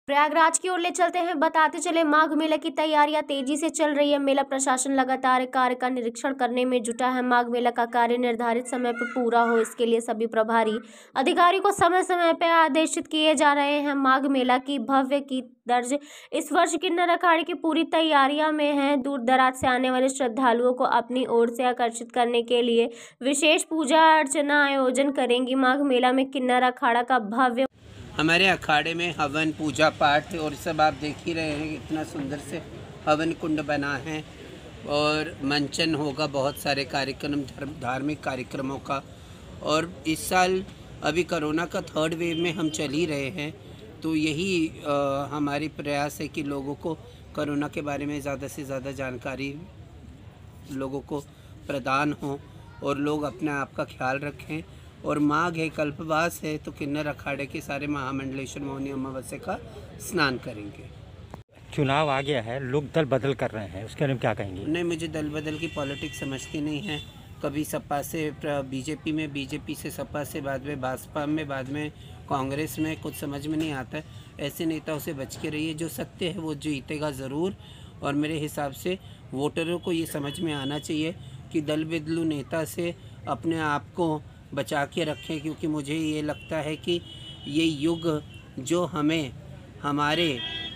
प्रयागराज की ओर ले चलते हैं। बताते चले माघ मेला की तैयारियां तेजी से चल रही है। मेला प्रशासन लगातार कार्य का निरीक्षण करने में जुटा है। माघ मेला का कार्य निर्धारित समय पर पूरा हो, इसके लिए सभी प्रभारी अधिकारी को समय समय पर आदेशित किए जा रहे हैं। माघ मेला की भव्य की दर्ज इस वर्ष किन्नर अखाड़े की पूरी तैयारियां में है। दूर दराज से आने वाले श्रद्धालुओं को अपनी ओर से आकर्षित करने के लिए विशेष पूजा अर्चना आयोजन करेंगी। माघ मेला में किन्नर अखाड़ा का भव्य हमारे अखाड़े में हवन पूजा पाठ और सब आप देख ही रहे हैं, इतना सुंदर से हवन कुंड बना है और मंचन होगा, बहुत सारे कार्यक्रम धार्मिक कार्यक्रमों का। और इस साल अभी कोरोना का 3rd वेव में हम चल ही रहे हैं, तो यही हमारी प्रयास है कि लोगों को कोरोना के बारे में ज़्यादा से ज़्यादा जानकारी लोगों को प्रदान हो और लोग अपने आप का ख्याल रखें। और माघ है, कल्पवास है, तो किन्नर अखाड़े के सारे महामंडलेश्वर मौनी अमावस्या का स्नान करेंगे। चुनाव आ गया है, लोग दल बदल कर रहे हैं, उसके बारे में क्या कहेंगे? नहीं, मुझे दल बदल की पॉलिटिक्स समझती नहीं है। कभी सपा से बीजेपी में, बीजेपी से सपा से, बाद में भाजपा में, बाद में कांग्रेस में, कुछ समझ में नहीं आता है। ऐसे नेताओं से बच के रहिए। जो सत्य है वो जीतेगा ज़रूर। और मेरे हिसाब से वोटरों को ये समझ में आना चाहिए कि दल बदलू नेता से अपने आप को बचा के रखें, क्योंकि मुझे ये लगता है कि ये युग जो हमें हमारे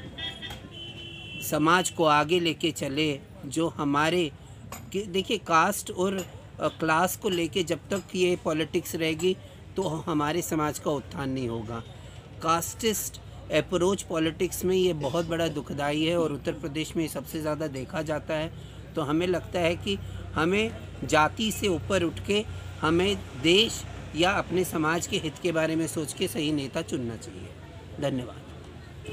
समाज को आगे लेके चले, जो हमारे देखिए कास्ट और क्लास को लेके जब तक ये पॉलिटिक्स रहेगी तो हमारे समाज का उत्थान नहीं होगा। कास्टिस्ट अप्रोच पॉलिटिक्स में ये बहुत बड़ा दुखदाई है और उत्तर प्रदेश में सबसे ज़्यादा देखा जाता है। तो हमें लगता है कि हमें जाति से ऊपर उठ के हमें देश या अपने समाज के हित के बारे में सोच के सही नेता चुनना चाहिए। धन्यवाद।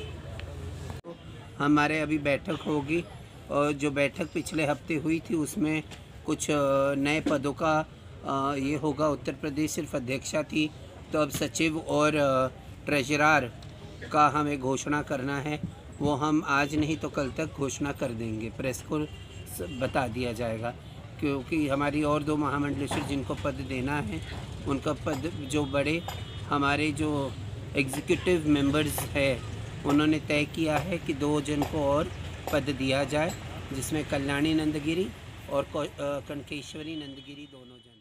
हमारे अभी बैठक होगी और जो बैठक पिछले हफ्ते हुई थी उसमें कुछ नए पदों का ये होगा। उत्तर प्रदेश सिर्फ अध्यक्षा थी, तो अब सचिव और ट्रेजरर का हमें घोषणा करना है। वो हम आज नहीं तो कल तक घोषणा कर देंगे, प्रेस को बता दिया जाएगा। क्योंकि हमारी और 2 महामंडलेश्वर जिनको पद देना है, उनका पद जो बड़े हमारे जो एग्जीक्यूटिव मेंबर्स है उन्होंने तय किया है कि 2 जन को और पद दिया जाए, जिसमें कल्याणी नंदगिरी और कनकेश्वरी नंदगिरी दोनों जन।